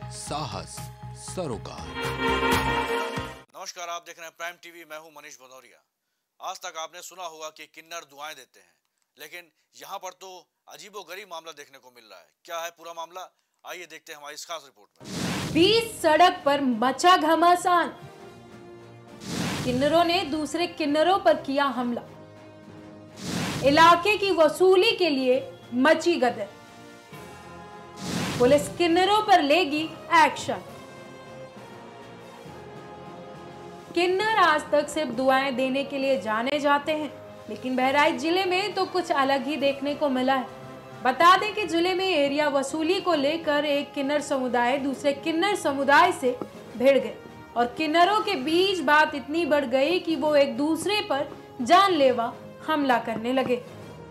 साहस सरोकार। नमस्कार, आप देख रहे हैं प्राइम टीवी। मैं हूं मनीष भदौरिया। आज तक आपने सुना होगा कि किन्नर दुआएं देते हैं, लेकिन यहाँ पर तो अजीबोगरीब मामला देखने को मिल रहा है। क्या है पूरा मामला, आइए देखते हैं हमारी इस खास रिपोर्ट में। 20 सड़क पर मचा घमासान, किन्नरों ने दूसरे किन्नरों पर किया हमला, इलाके की वसूली के लिए मची गदर, पुलिस किन्नरों पर लेगी एक्शन। किन्नर आज तक सिर्फ दुआएं देने के लिए जाने जाते हैं, लेकिन बहराइच जिले में तो कुछ अलग ही देखने को मिला है। बता दें कि जिले में एरिया वसूली को लेकर एक किन्नर समुदाय दूसरे किन्नर समुदाय से भिड़ गए और किन्नरों के बीच बात इतनी बढ़ गई कि वो एक दूसरे पर जानलेवा हमला करने लगे।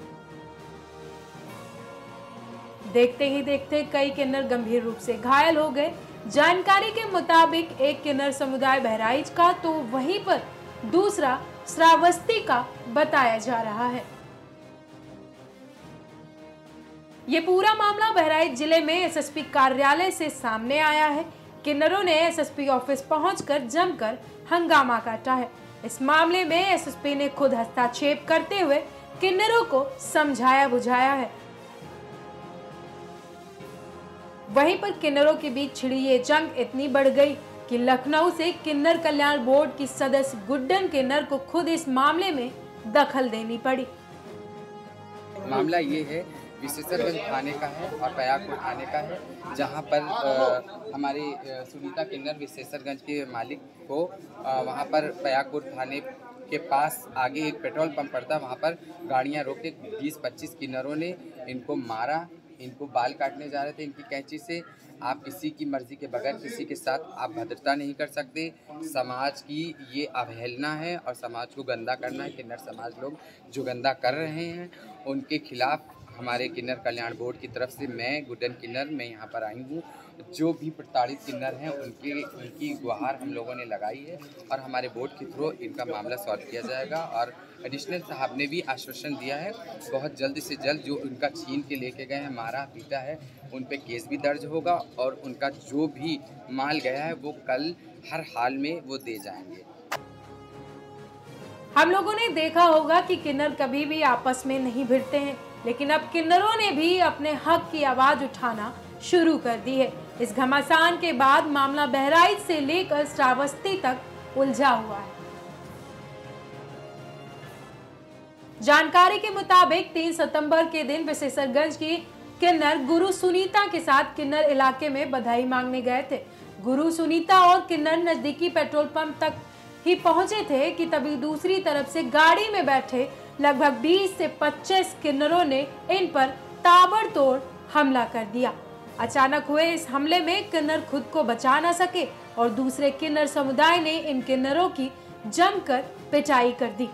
देखते ही देखते कई किन्नर गंभीर रूप से घायल हो गए। जानकारी के मुताबिक एक किन्नर समुदाय बहराइच का तो वहीं पर दूसरा श्रावस्ती का बताया जा रहा है। ये पूरा मामला बहराइच जिले में एसएसपी कार्यालय से सामने आया है। किन्नरों ने एसएसपी ऑफिस पहुंचकर जमकर हंगामा काटा है। इस मामले में एसएसपी ने खुद हस्तक्षेप करते हुए किन्नरों को समझाया बुझाया है। वहीं पर किन्नरों के बीच छिड़ी ये जंग इतनी बढ़ गई कि लखनऊ से किन्नर कल्याण बोर्ड की सदस्य गुड्डन किन्नर को खुद इस मामले में दखल देनी पड़ी। मामला ये है, विशेषरगंज थाने का है और पयागपुर थाने का है, जहां पर हमारी सुनीता किन्नर विशेषरगंज के मालिक को वहां पर पयागपुर थाने के पास आगे एक पेट्रोल पंप पड़ता है, वहां पर गाड़ियां रोक के 20-25 किन्नरों ने इनको मारा। इनको बाल काटने जा रहे थे इनकी कैंची से। आप किसी की मर्जी के बगैर किसी के साथ आप भद्रता नहीं कर सकते। समाज की ये अवहेलना है और समाज को गंदा करना है। किन्नर समाज लोग जो गंदा कर रहे हैं उनके खिलाफ हमारे किन्नर कल्याण बोर्ड की तरफ से मैं गुड्डन किन्नर मैं यहाँ पर आई हूँ। जो भी प्रताड़ित किन्नर हैं उनकी गुहार हम लोगों ने लगाई है और हमारे बोर्ड के थ्रू इनका मामला सॉल्व किया जाएगा। और एडिशनल साहब ने भी आश्वासन दिया है बहुत जल्द से जल्द जो उनका छीन के लेके गए हैं, मारा पीटा है, उन पे केस भी दर्ज होगा और उनका जो भी माल गया है वो कल हर हाल में वो दे जाएंगे। हम लोगों ने देखा होगा कि किन्नर कभी भी आपस में नहीं भिड़ते हैं, लेकिन अब किन्नरों ने भी अपने हक की आवाज उठाना शुरू कर दी है। इस घमासान के बाद मामला बहराइच से लेकर श्रावस्ती तक उलझा हुआ है। जानकारी के मुताबिक 3 सितंबर के दिन विशेषरगंज की किन्नर गुरु सुनीता के साथ किन्नर इलाके में बधाई मांगने गए थे। गुरु सुनीता और किन्नर नजदीकी पेट्रोल पंप तक ही पहुंचे थे कि तभी दूसरी तरफ से गाड़ी में बैठे लगभग 20 से 25 किन्नरों ने इन पर ताबड़तोड़ हमला कर दिया। अचानक हुए इस हमले में किन्नर खुद को बचा न सके और दूसरे किन्नर समुदाय ने इन किन्नरों की जमकर पिटाई कर दी।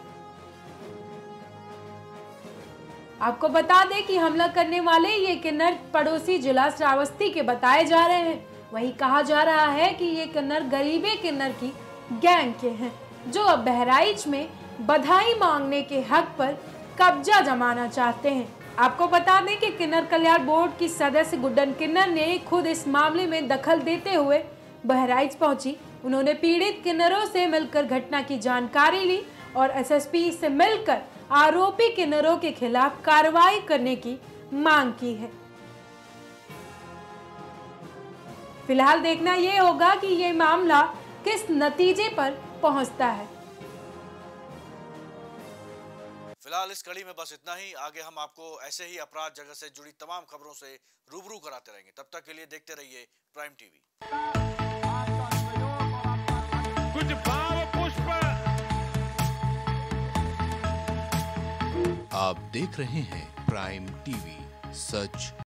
आपको बता दें कि हमला करने वाले ये किन्नर पड़ोसी जिला श्रावस्ती के बताए जा रहे हैं। वहीं कहा जा रहा है कि ये किन्नर गरीबे किन्नर की गैंग के हैं, जो अब बहराइच में बधाई मांगने के हक पर कब्जा जमाना चाहते हैं। आपको बता दें कि किन्नर कल्याण बोर्ड की सदस्य गुड्डन किन्नर ने खुद इस मामले में दखल देते हुए बहराइच पहुंची। उन्होंने पीड़ित किन्नरों से मिलकर घटना की जानकारी ली और एसएसपी से मिलकर आरोपी किन्नरों के खिलाफ कार्रवाई करने की मांग की है। फिलहाल देखना यह होगा कि ये मामला किस नतीजे पर पहुंचता है। फिलहाल इस कड़ी में बस इतना ही। आगे हम आपको ऐसे ही अपराध जगत से जुड़ी तमाम खबरों से रूबरू कराते रहेंगे। तब तक के लिए देखते रहिए प्राइम टीवी। कुछ भाव पुष्प। आप देख रहे हैं प्राइम टीवी, सच